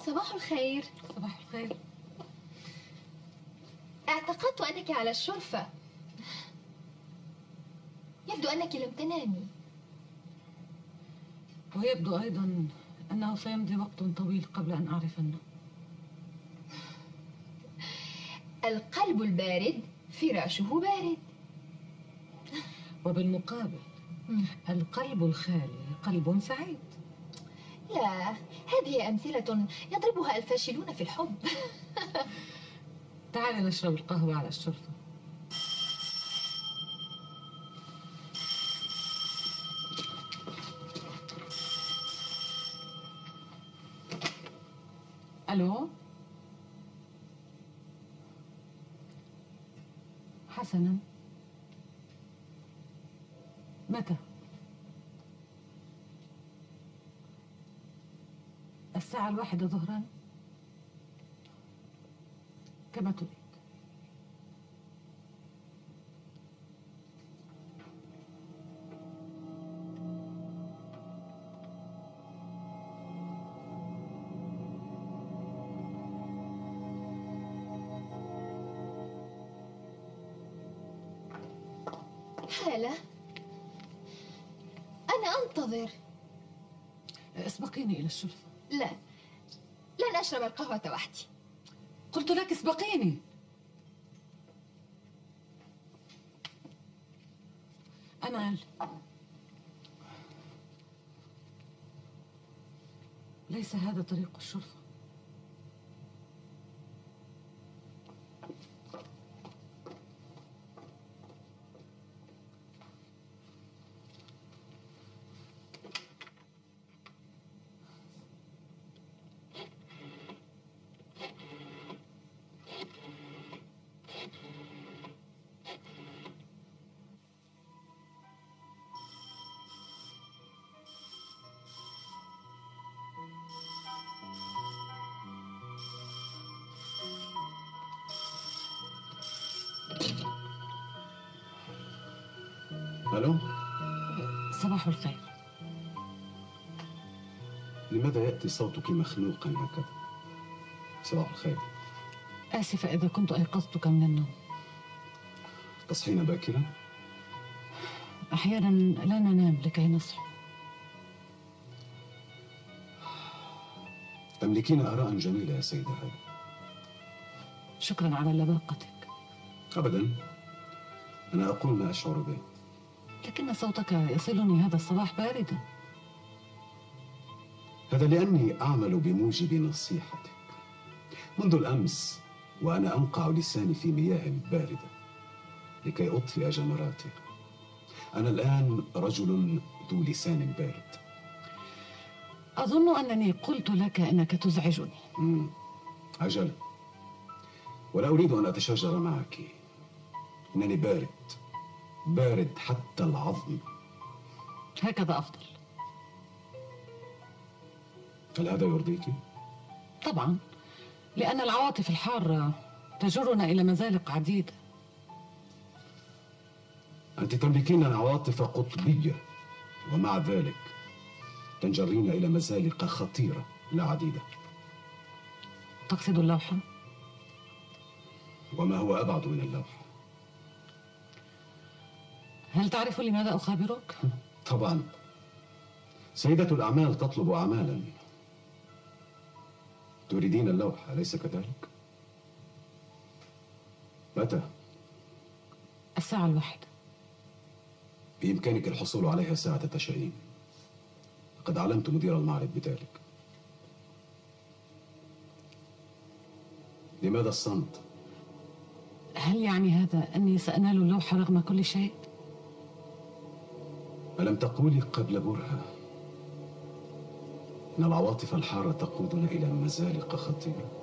صباح الخير. صباح الخير. اعتقدت أنك على الشرفة. يبدو أنك لم تنامي. ويبدو أيضا أنه سيمضي وقت طويل قبل أن أعرف النوم. القلب البارد فراشه بارد. وبالمقابل القلب الخالي قلب سعيد. لا، هذه أمثلة يضربها الفاشلون في الحب. تعالي نشرب القهوة على الشرفة. ألو؟ حسنا، متى؟ الساعة 1 ظهرا؟ كما تريد. هالة، أنا أنتظر. اسبقيني إلى الشرفة. لا، لن أشرب القهوة وحدي. قلت لك اسبقيني. أمال، ليس هذا طريق الشرفة. ألو؟ صباح الخير. لماذا يأتي صوتك مخنوقا هكذا؟ صباح الخير. آسفة إذا كنت أيقظتك من النوم. تصحين باكرا؟ أحيانا لا ننام لكي نصحو. تملكين آراء جميلة يا سيدة هالة. شكرا على لباقتك. أبدا، أنا أقول ما أشعر به. لكن صوتك يصلني هذا الصباح باردا. هذا لأني أعمل بموجب نصيحتك. منذ الأمس وأنا أنقع لساني في مياه باردة لكي أطفئ جمراته. أنا الآن رجل ذو لسان بارد. أظن أنني قلت لك أنك تزعجني. عجل، ولا أريد أن أتشاجر معك. إنني بارد، بارد حتى العظم. هكذا أفضل. هل هذا يرضيك؟ طبعا، لأن العواطف الحارة تجرنا إلى مزالق عديدة. أنت تملكين عواطف قطبية، ومع ذلك تنجرين إلى مزالق خطيرة لا عديدة. تقصد اللوحة؟ وما هو أبعد من اللوحة؟ هل تعرف لماذا أخابرك؟ طبعا، سيدة الأعمال تطلب أعمالا. تريدين اللوحة أليس كذلك؟ متى؟ الساعة 1. بإمكانك الحصول عليها ساعة تشائين. قد علمت مدير المعرض بذلك. لماذا الصمت؟ هل يعني هذا أني سأنال اللوحة رغم كل شيء؟ ألم تقولي قبل برهة إن العواطف الحارة تقودنا إلى مزالق خطيرة؟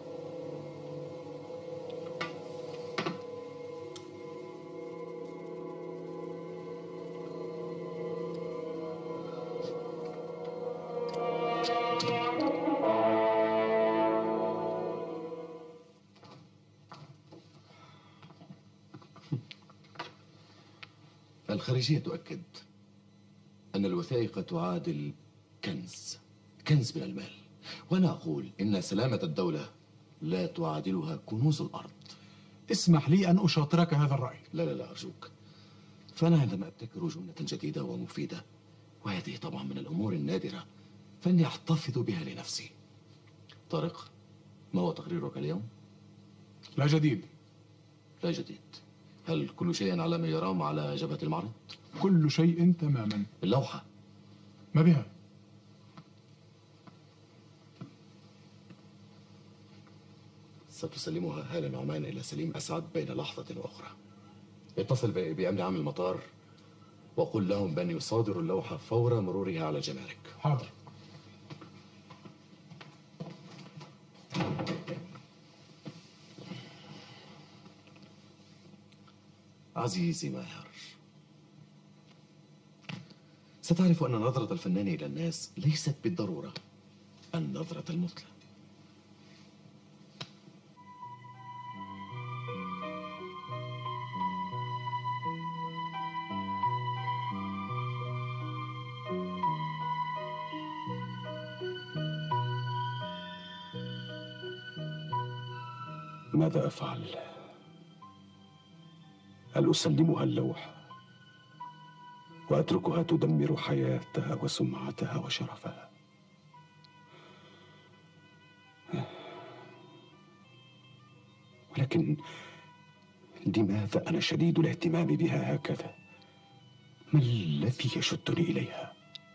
الخارجية تؤكد أن الوثائق تعادل كنز من المال، وأنا أقول إن سلامة الدولة لا تعادلها كنوز الأرض. اسمح لي أن أشاطرك هذا الرأي. لا أرجوك. فأنا عندما أبتكر جملة جديدة ومفيدة، وهذه طبعا من الأمور النادرة، فإني أحتفظ بها لنفسي. طارق، ما هو تقريرك اليوم؟ لا جديد. لا جديد. هل كل شيء على ما يرام على جبهة المعرض؟ كل شيء تماما. اللوحة ما بها؟ ستسلمها هالة نعمان إلى سليم أسعد بين لحظة وأخرى. اتصل بأمن عام المطار وقل لهم بأن يصادروا اللوحة فور مرورها على الجمارك. حاضر. عزيزي ماهر، ستعرف أن نظرة الفنان إلى الناس ليست بالضرورة النظرة المثلى. ماذا أفعل؟ هل أسلمها اللوحة وأتركها تدمر حياتها وسمعتها وشرفها؟ ولكن لماذا أنا شديد الاهتمام بها هكذا؟ ما الذي يشدني إليها؟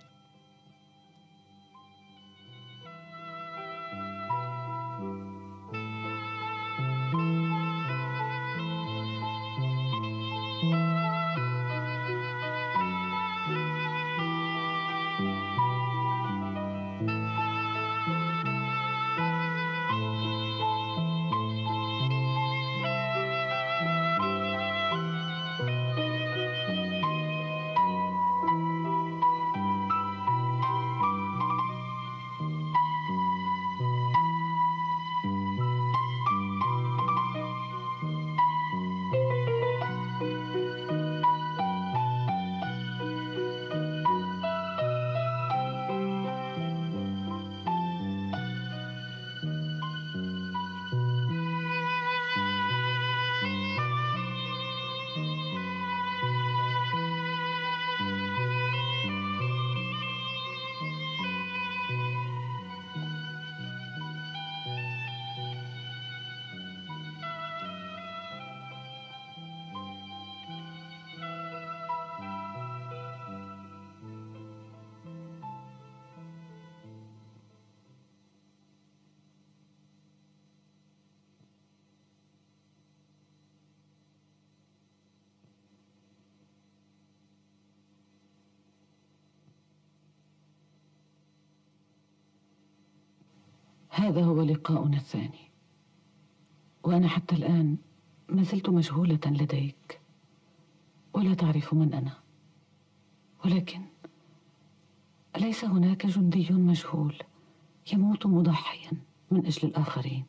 هذا هو لقاؤنا الثاني، وأنا حتى الآن ما زلت مجهولة لديك، ولا تعرف من أنا. ولكن أليس هناك جندي مجهول يموت مضحيا من أجل الآخرين؟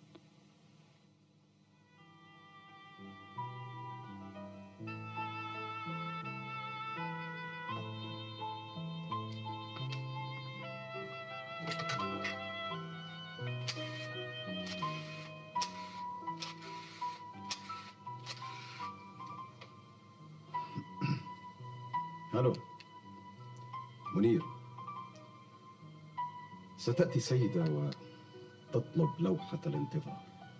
ألو منير، ستأتي سيدة وتطلب لوحة الانتظار.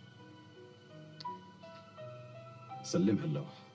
سلمها اللوحة.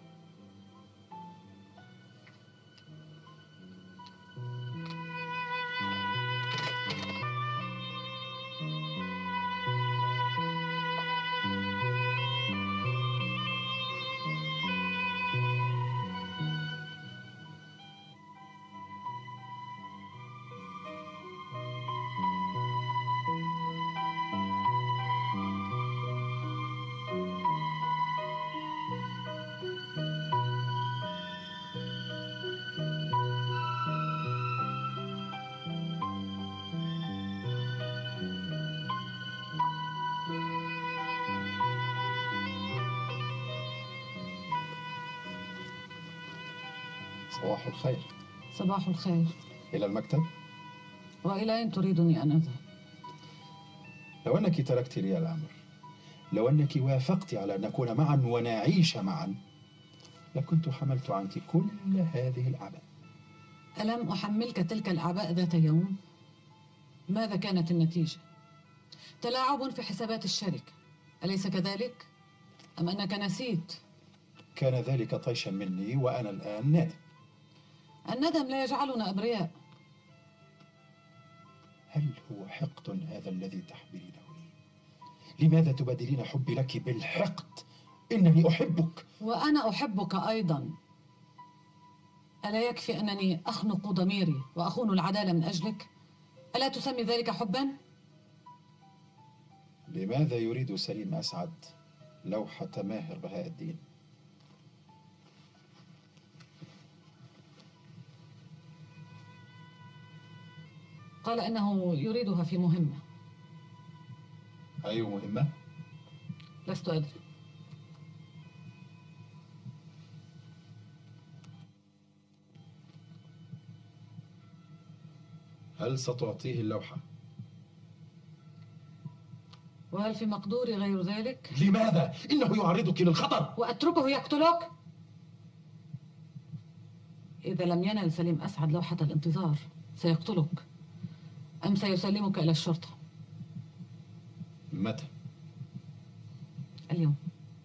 صباح الخير. صباح الخير. إلى المكتب؟ وإلى أين تريدني أن أذهب؟ لو أنك تركت لي الأمر، لو أنك وافقت على أن نكون معا ونعيش معا، لكنت حملت عنك كل هذه الأعباء. ألم أحملك تلك الأعباء ذات يوم؟ ماذا كانت النتيجة؟ تلاعب في حسابات الشركة، أليس كذلك؟ أم أنك نسيت؟ كان ذلك طيشا مني وأنا الآن نادم. الندم لا يجعلنا أبرياء. هل هو حقد هذا الذي تحملينه لي؟ لماذا تبادلين حبي لك بالحقد؟ إنني أحبك. وأنا أحبك أيضا. ألا يكفي أنني أخنق ضميري وأخون العدالة من أجلك؟ ألا تسمي ذلك حبا؟ لماذا يريد سليم أسعد لوحة ماهر بهاء الدين؟ قال إنه يريدها في مهمة. أي مهمة؟ لست أدري. هل ستعطيه اللوحة؟ وهل في مقدوري غير ذلك؟ لماذا؟ إنه يعرضك للخطر. وأتركه يقتلك؟ إذا لم ينل سليم أسعد لوحة الانتظار سيقتلك، أم سيسلمك إلى الشرطة؟ متى؟ اليوم.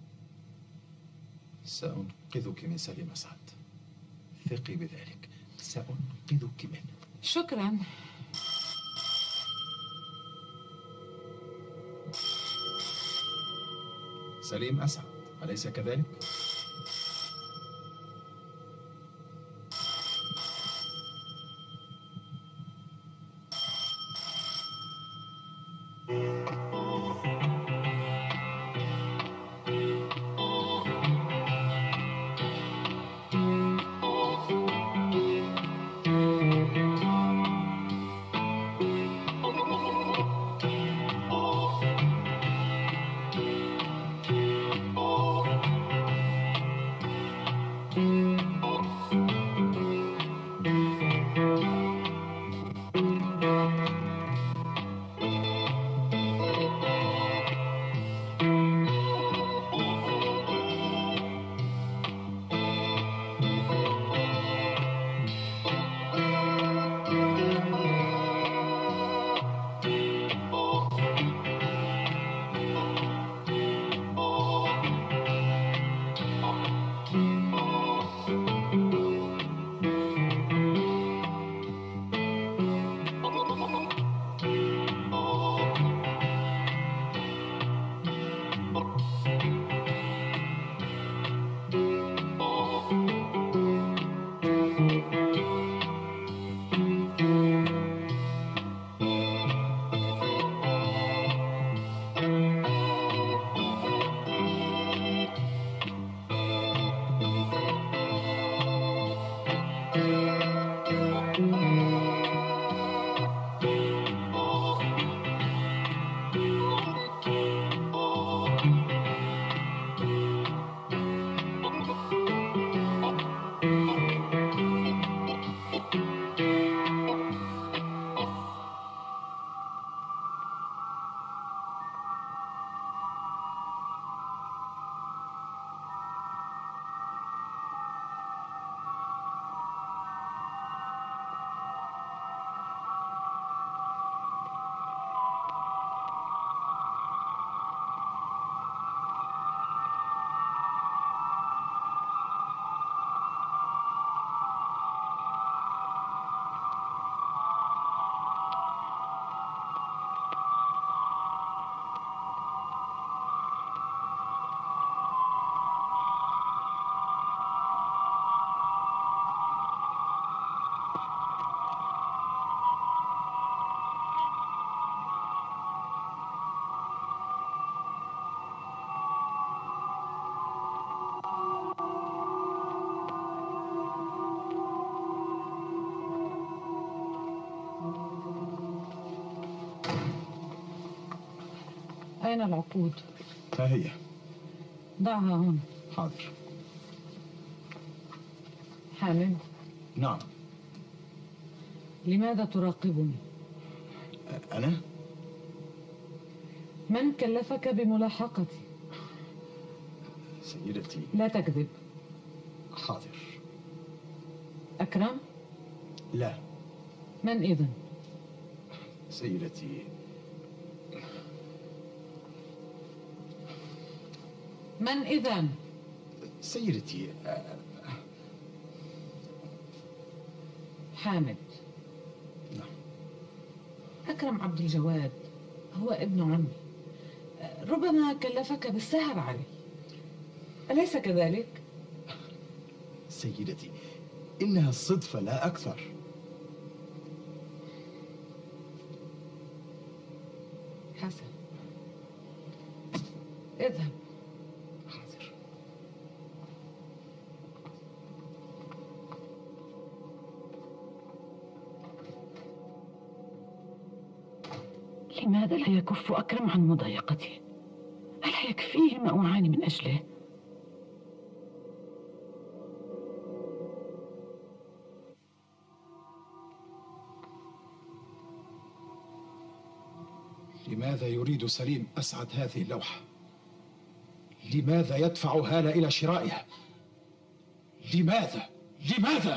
سأنقذك من سليم أسعد، ثقي بذلك، سأنقذك منه. شكرا. سليم أسعد، أليس كذلك؟ أين العقود؟ ها هي. ضعها هنا. حاضر. حامد، نعم. لماذا تراقبني؟ أنا؟ من كلفك بملاحقتي؟ سيدتي. لا تكذب. حاضر. أكرم؟ لا. من إذن؟ سيدتي. من إذن؟ سيدتي. حامد. نعم. أكرم عبد الجواد هو ابن عمي، ربما كلفك بالسهر عليه، أليس كذلك؟ سيدتي، إنها الصدفة لا أكثر. حسن، اذهب. حاضر. لماذا لا يكف أكرم عن مضايقتي؟ ألا يكفيه ما أعاني من أجله؟ لماذا يريد سليم أسعد هذه اللوحة؟ لماذا يدفع هالة إلى شرائها؟ لماذا؟ لماذا؟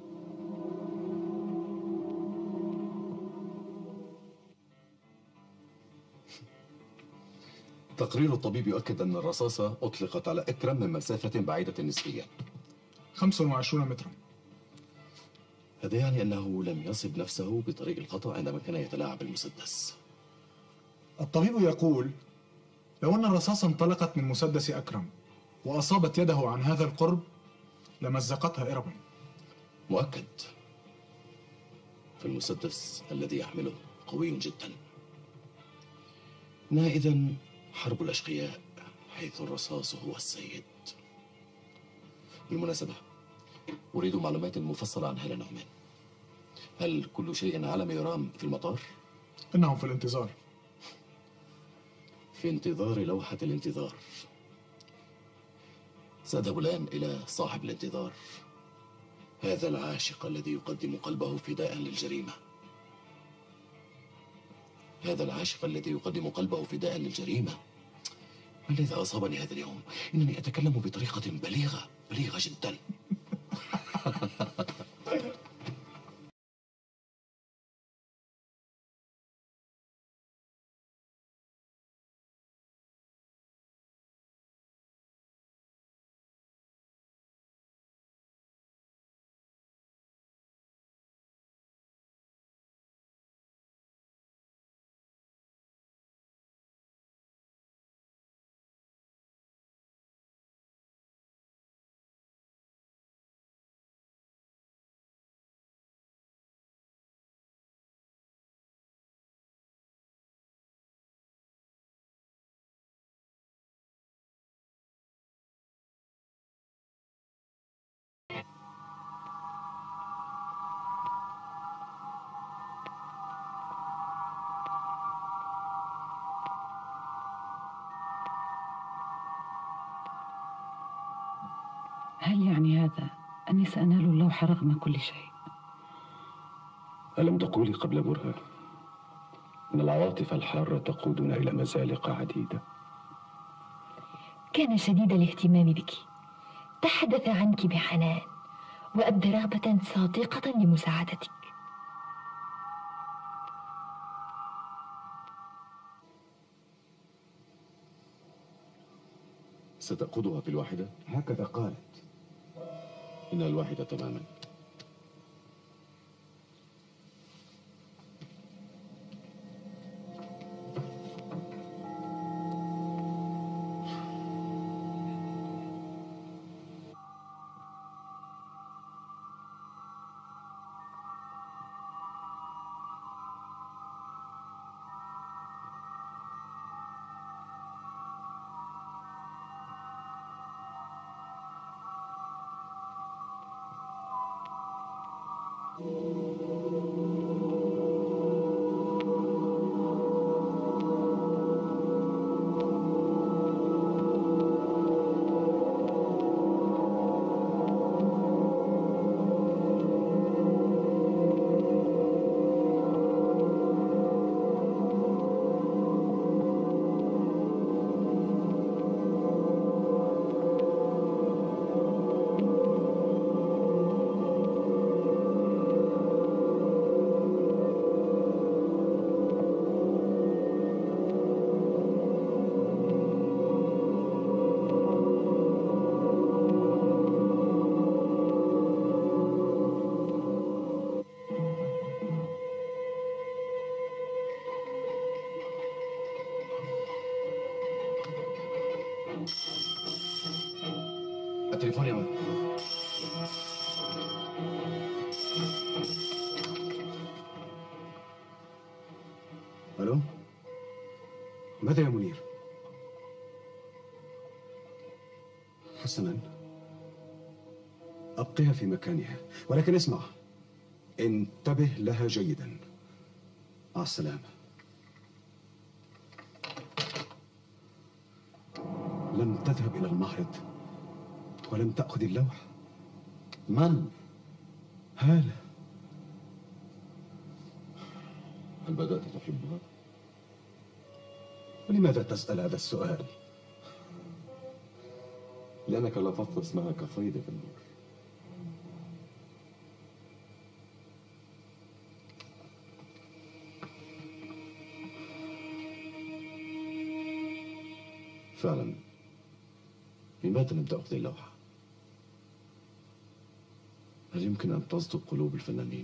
تقرير الطبيب يؤكد أن الرصاصة أطلقت على أكرم من مسافة بعيدة نسبيا. 25 مترا. هذا يعني أنه لم يصب نفسه بطريق الخطأ عندما كان يتلاعب بالمسدس. الطبيب يقول لو أن الرصاصة انطلقت من مسدس أكرم وأصابت يده عن هذا القرب لمزقتها إربا. مؤكد. فالمسدس الذي يحمله قوي جدا. إنها إذن حرب الأشقياء، حيث الرصاص هو السيد. بالمناسبة، أريد معلومات مفصلة عن هالة نعمان. هل كل شيء على ما يرام في المطار؟ إنهم في الانتظار. في انتظار لوحة الانتظار. سأذهب الآن إلى صاحب الانتظار، هذا العاشق الذي يقدم قلبه فداء للجريمة. هذا العاشق الذي يقدم قلبه فداء للجريمة. ما الذي أصابني هذا اليوم؟ إنني أتكلم بطريقة بليغة جدا. هل يعني هذا أني سأنال اللوحة رغم كل شيء؟ ألم تقولي قبل برهة إن العواطف الحارة تقودنا إلى مزالق عديدة؟ كان شديد الاهتمام بك، تحدث عنك بحنان وأبدى رغبة صادقة لمساعدتك. ستأخذها في الواحدة؟ هكذا قالت. إنها الواحدة تماما. الو، ماذا يا منير؟ حسنا، ابقيها في مكانها، ولكن اسمع، انتبه لها جيدا. مع السلامه. لم تذهب الى المعرض ولم تاخذ اللوح؟ من؟ هالة. هل بدأت تحبها؟ ولماذا تسأل هذا السؤال؟ لأنك لفظت اسمها كفيض في النور. فعلا، لماذا لم تأخذ اللوحة؟ هل يمكن أن تصدق قلوب الفنانين؟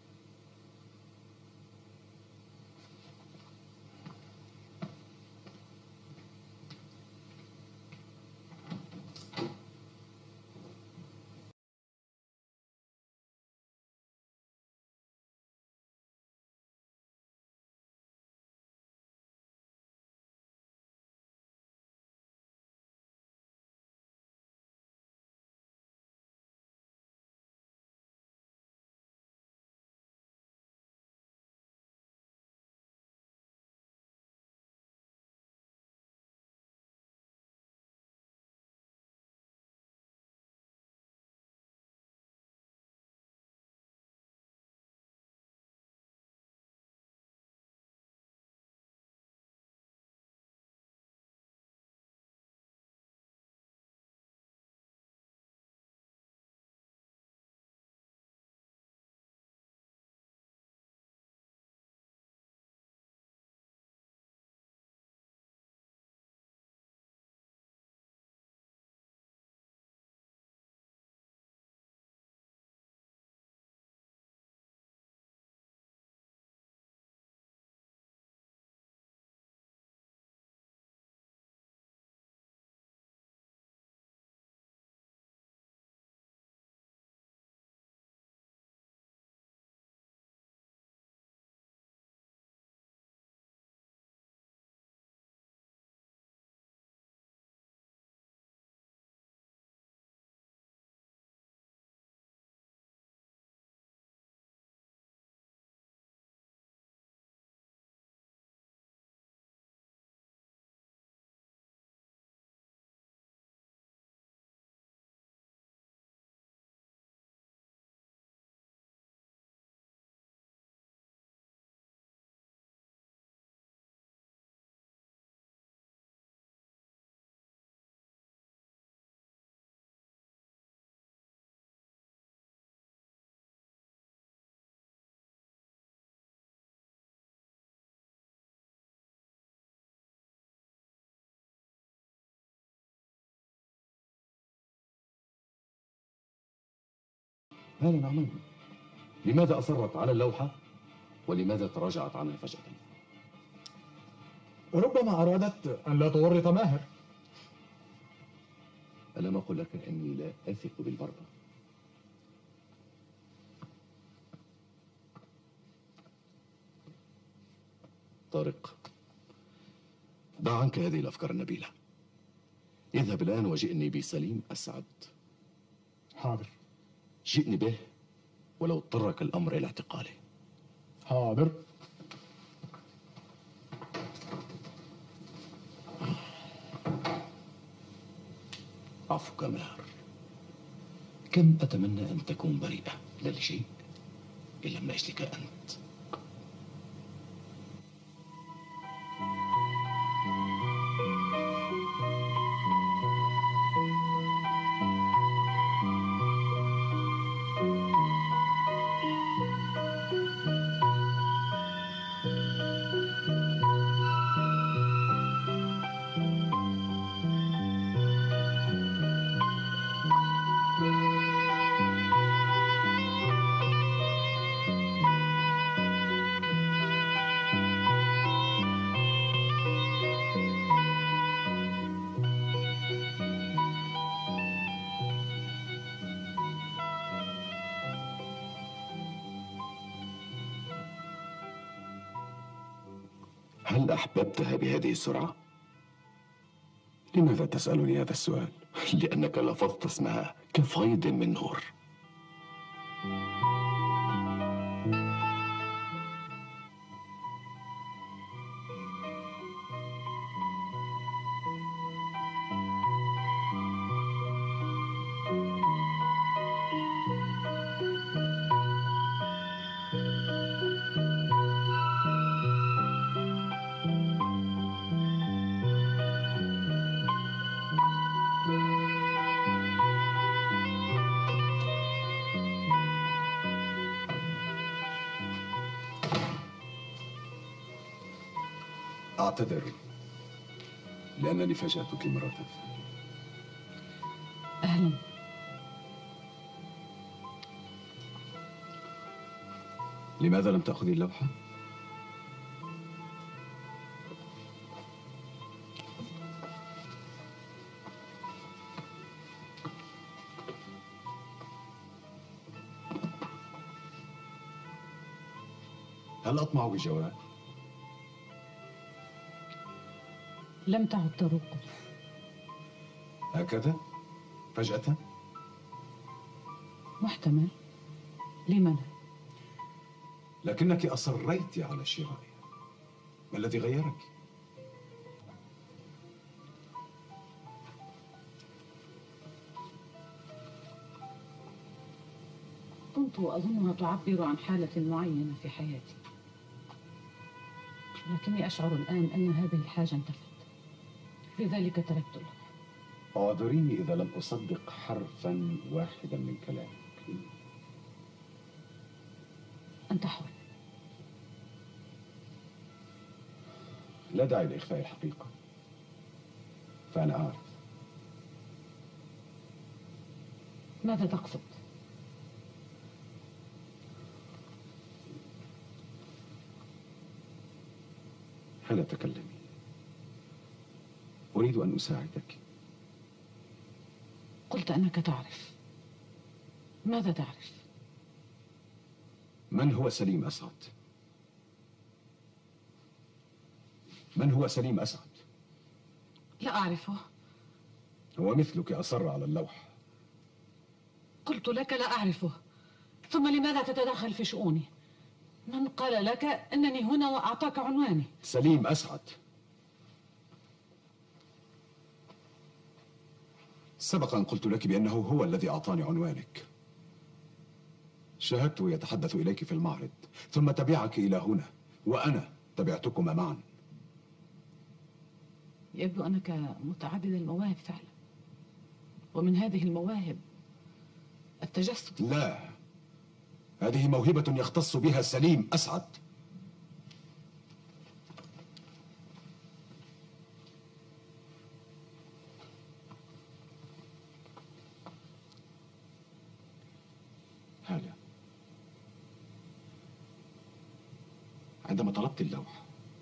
هلا نعمان، لماذا أصرت على اللوحة؟ ولماذا تراجعت عنها فجأة؟ ربما أرادت أن لا تورط ماهر. ألم أقل لك أني لا أثق بالبربة؟ طارق، دع عنك هذه الأفكار النبيلة. اذهب الآن وجئني بسليم أسعد. حاضر. جئني به ولو اضطرك الأمر إلى اعتقاله. حاضر. عفوك ماهر، كم أتمنى أن تكون بريئة، لا لشيء إلا من أجلك أنت. هل أحببتها بهذه السرعة؟ لماذا تسألني هذا السؤال؟ لأنك لفظت اسمها كفيض من نور. أعتذر لأنني فاجأتك مرة ثانية. أهلا. لماذا لم تأخذي اللوحة؟ هل أطمع بجواب؟ لم تعد تروق. هكذا؟ فجأة؟ محتمل. لم لا؟ لكنك أصريت على شرائها. ما الذي غيرك؟ كنت أظنها تعبر عن حالة معينة في حياتي، لكني أشعر الآن أن هذه الحاجة انتفت، لذلك تركت له. اعذريني إذا لم أصدق حرفا واحدا من كلامك. أنت حر. لا داعي لإخفاء الحقيقة، فأنا أعرف. ماذا تقصد؟ هلا تكلمي. أريد أن أساعدك. قلت أنك تعرف. ماذا تعرف؟ من هو سليم أسعد؟ من هو سليم أسعد؟ لا أعرفه. هو مثلك أصر على اللوحة. قلت لك لا أعرفه، ثم لماذا تتدخل في شؤوني؟ من قال لك أنني هنا وأعطاك عنواني؟ سليم أسعد. سبق أن قلت لك بأنه هو الذي أعطاني عنوانك. شاهدته يتحدث إليك في المعرض، ثم تبعك إلى هنا، وأنا تبعتكما معا. يبدو أنك متعدد المواهب فعلا، ومن هذه المواهب التجسد. لا، هذه موهبة يختص بها سليم أسعد. هلا، عندما طلبت اللوحة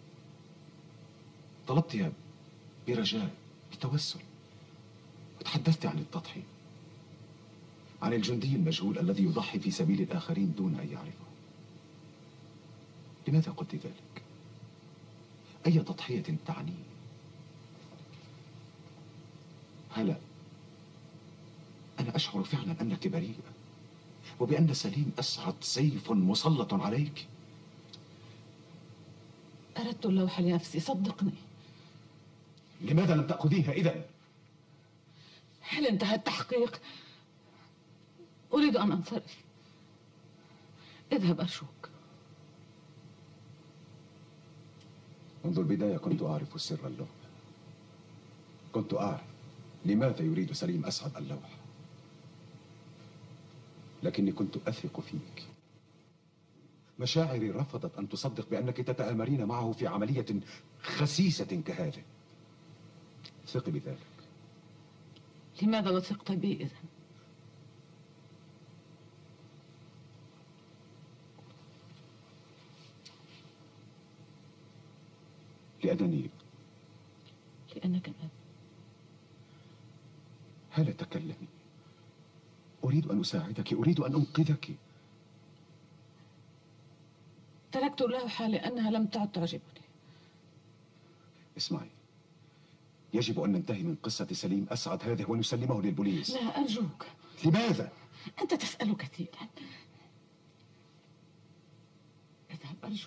طلبتها برجاء، بتوسل، وتحدثت عن التضحية، عن الجندي المجهول الذي يضحي في سبيل الآخرين دون أن يعرفه. لماذا قلت ذلك؟ أي تضحية تعني؟ هلا، أنا أشعر فعلا أنك بريئة، وبأن سليم أسعد سيف مسلط عليك. أردت اللوحة لنفسي، صدقني. لماذا لم تأخذيها إذن؟ هل انتهى التحقيق؟ أريد أن أنصرف. اذهب أرجوك. منذ البداية كنت أعرف سر اللوحة. كنت أعرف لماذا يريد سليم أسعد اللوحة، لكني كنت أثق فيك. مشاعري رفضت أن تصدق بأنك تتآمرين معه في عملية خسيسة كهذه. ثقي بذلك. لماذا وثقت بي إذن؟ لأنك الأب. هلا تكلمي. أريد أن أساعدك، أريد أن أنقذك. تركت اللوحة لأنها لم تعد تعجبني. اسمعي، يجب أن ننتهي من قصة سليم أسعد هذه ونسلمه للبوليس. لا أرجوك. لماذا؟ أنت تسأل كثيرا. اذهب أرجوك.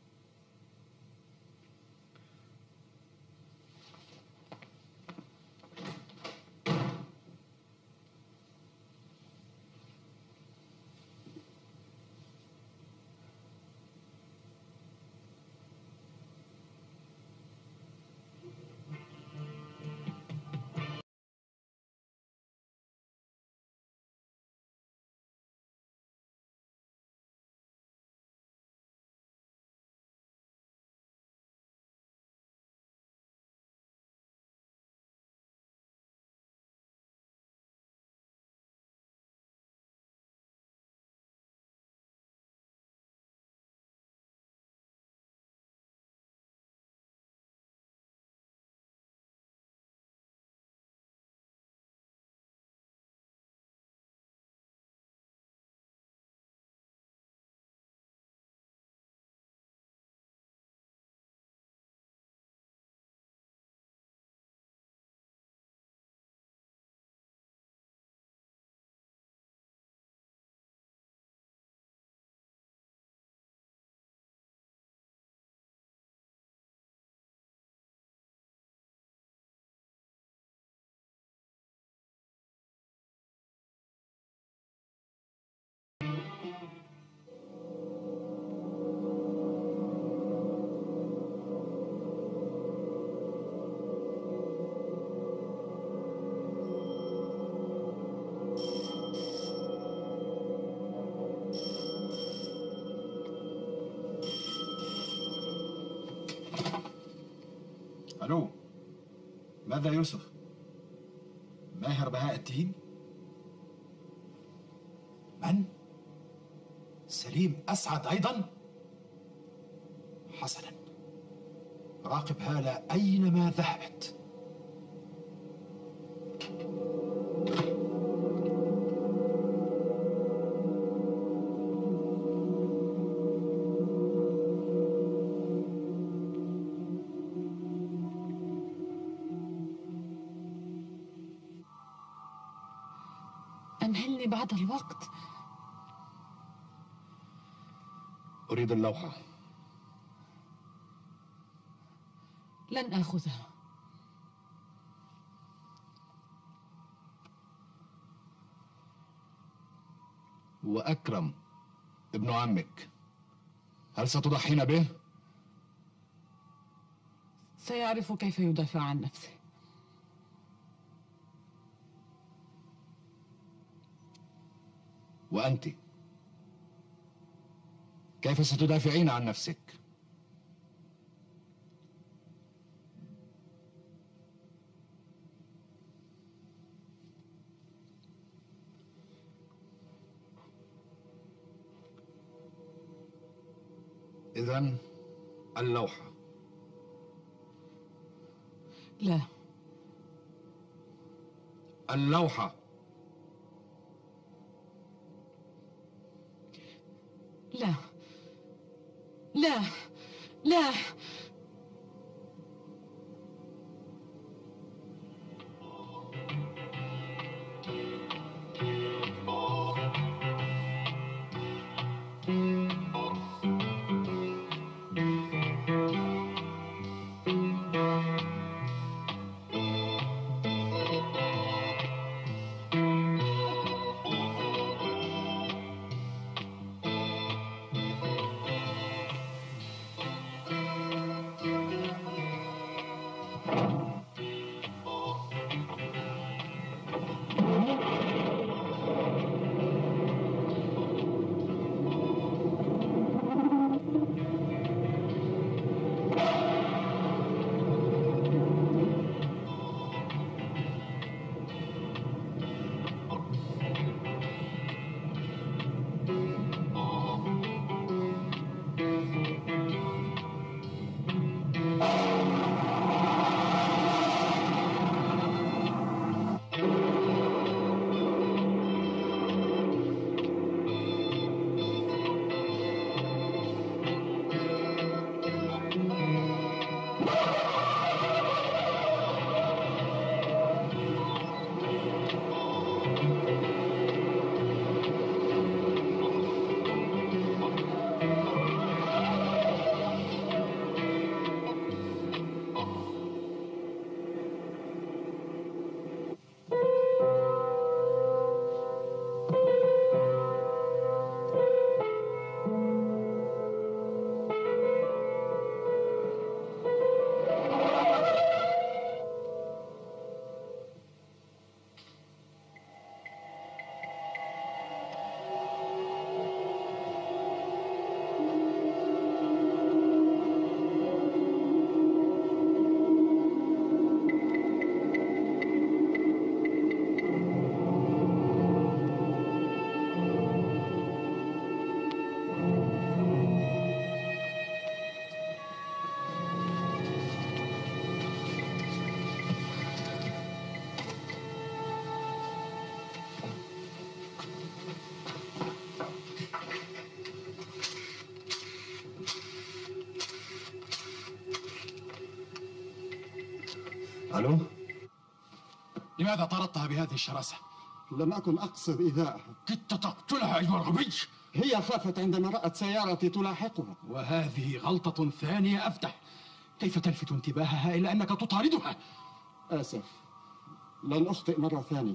ألو، ماذا يوسف؟ ماهر بهاء الدين؟ من؟ سليم أسعد أيضا؟ حسنا، راقب هالة أينما ذهبت. أمهلني بعد الوقت. أريد اللوحة. لن آخذها. وأكرم ابن عمك، هل ستضحين به؟ سيعرف كيف يدافع عن نفسه. وأنت كيف ستدافعين عن نفسك؟ إذن اللوحة. لا. اللوحة. لا لا لا. ألو؟ لماذا طردتها بهذه الشراسة؟ لم أكن أقصد إيذاءها. كدت تقتلها أيها الغبي. هي خافت عندما رأت سيارتي تلاحقها. وهذه غلطة ثانية أفتح. كيف تلفت انتباهها إلى أنك تطاردها؟ آسف، لن أخطئ مرة ثانية.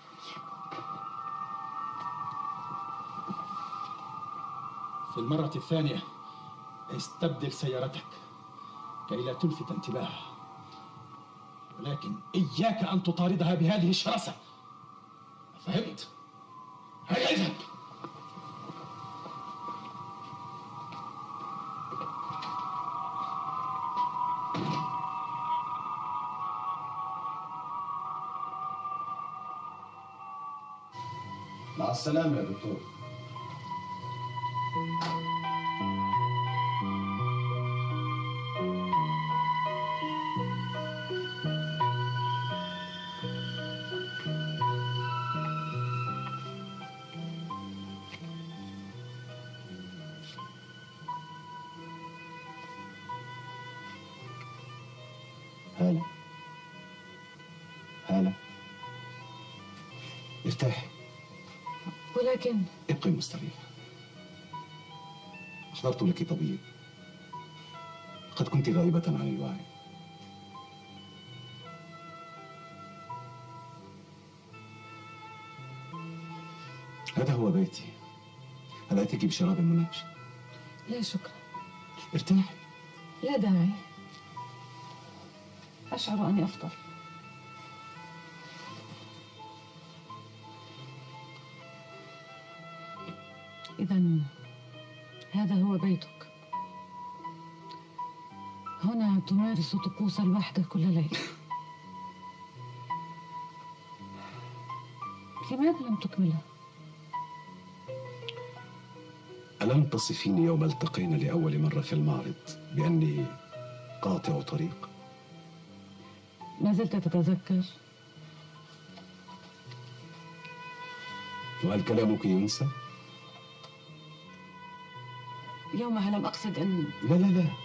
في المرة الثانية استبدل سيارتك كي لا تلفت انتباهها، ولكن إياك أن تطاردها بهذه الشراسة. فهمت؟ هيا اذهب. مع السلامة يا دكتور. هالة هالة، ارتاحي، ولكن ابقي مستريحة. أحضرت لك طبيب، قد كنت غائبة عن الوعي. هذا هو بيتي. هل آتيك بشراب منعش؟ لا شكرا. ارتاحي. لا داعي، أشعر أني أفضل. إذن هذا هو بيتك. هنا تمارس طقوس الوحدة كل ليلة. لماذا لم تكملها؟ ألم تصفيني يوم التقينا لأول مرة في المعرض بأني قاطع طريق؟ ما زلت تتذكر؟ وهل كلامك ينسى؟ يومها لم أقصد أن... لا لا لا،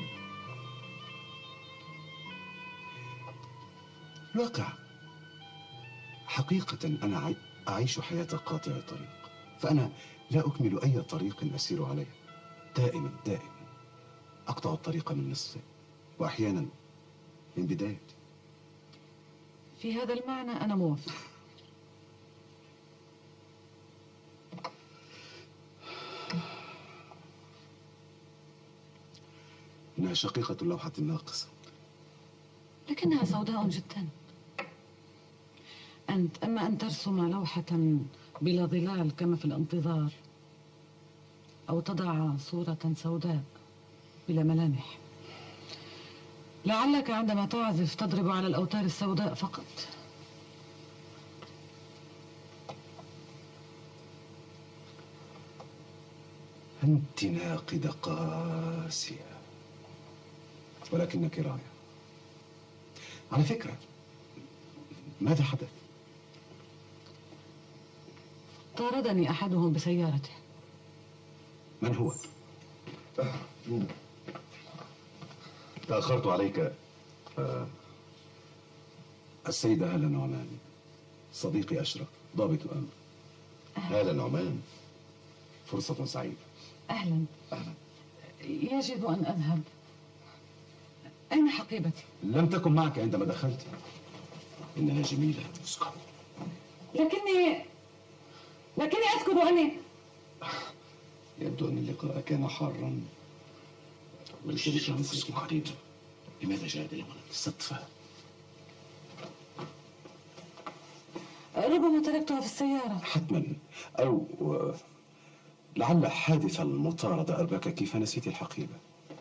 الواقع حقيقة أنا أعيش حياة قاطع طريق، فأنا لا أكمل أي طريق أسير عليه. دائما أقطع الطريق من نصفه، وأحيانا من بدايته. في هذا المعنى أنا موافق. إنها شقيقة اللوحة الناقصة. لكنها سوداء جدا. أنت أما أن ترسم لوحة بلا ظلال كما في الانتظار، أو تضع صورة سوداء بلا ملامح، لعلك عندما تعزف تضرب على الأوتار السوداء فقط. أنت ناقدة قاسية، ولكنك رائعة. على فكرة، ماذا حدث؟ طاردني أحدهم بسيارته. من هو؟ تأخرت عليك. السيدة هالة نعمان، صديقي أشرف، ضابط أمن. هالة نعمان، فرصة سعيدة. أهلا. يجب أن أذهب. أين حقيبتي؟ لم تكن معك عندما دخلت. إنها جميلة. اسكت. لكني أذكر أني... يبدو أن اللقاء كان حارا، ولذلك نسيت حقيبة. لماذا جاءت إلى هنا؟ صدفة. ربما تركتها في السيارة. حتما، أو لعل حادث المطاردة أربكك فنسيت الحقيبة.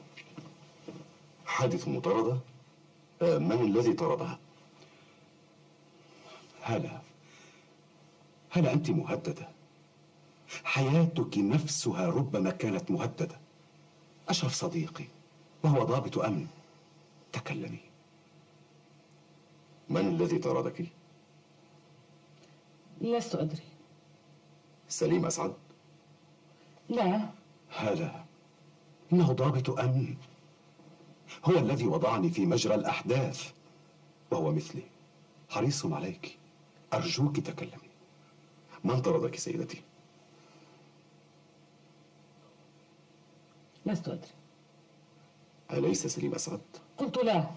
حادث مطاردة؟ من الذي طردها؟ هلا أنت مهددة. حياتك نفسها ربما كانت مهددة. أشرف صديقي وهو ضابط أمن. تكلمي. من الذي طردك؟ لست أدري. سليم أسعد؟ لا. هلا، إنه ضابط أمن، هو الذي وضعني في مجرى الأحداث. وهو مثلي حريص عليك. أرجوك تكلمي. من طردك سيدتي؟ لست أدري. أليس سليم أسعد؟ قلت لا.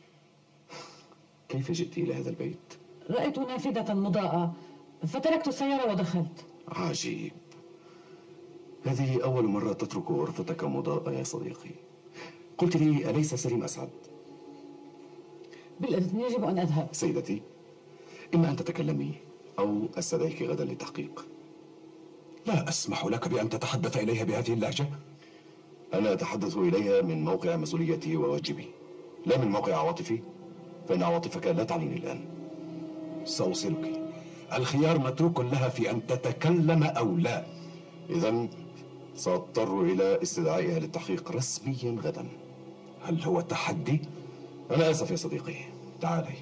كيف جئت إلى هذا البيت؟ رأيت نافذة مضاءة فتركت السيارة ودخلت. عجيب، هذه أول مرة تترك غرفتك مضاءة يا صديقي. قلت لي أليس سليم أسعد؟ بالإذن يجب أن أذهب. سيدتي، إما أن تتكلمي أو أستدعيك غدا للتحقيق. لا أسمح لك بأن تتحدث إليها بهذه اللهجة. أنا أتحدث إليها من موقع مسؤوليتي وواجبي، لا من موقع عواطفي، فإن عواطفك لا تعنيني الآن. سأوصلك. الخيار متروك لها في أن تتكلم أو لا. إذن سأضطر إلى استدعائها للتحقيق رسميا غدا. هل هو تحدي؟ أنا آسف يا صديقي. تعالي.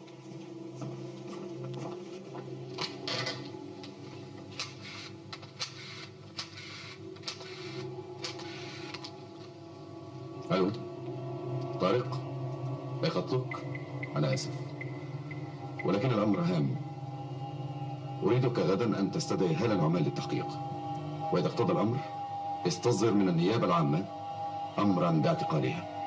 ألو طارق، أي خطك؟ أنا آسف، ولكن الأمر هام. أريدك غدا أن تستدعي هالة نعمان للتحقيق، وإذا اقتضى الأمر استصدر من النيابة العامة أمرا باعتقالها.